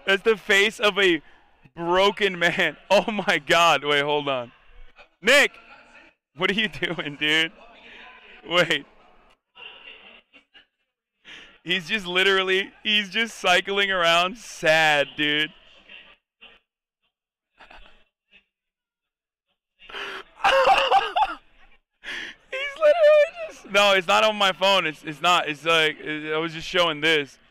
That's the face of a broken man. Oh my God. Wait, hold on. Nick, what are you doing, dude? Wait. He's just literally, he's just cycling around sad, dude. He's literally just. No, it's not on my phone. It's not. It's like I was just showing this.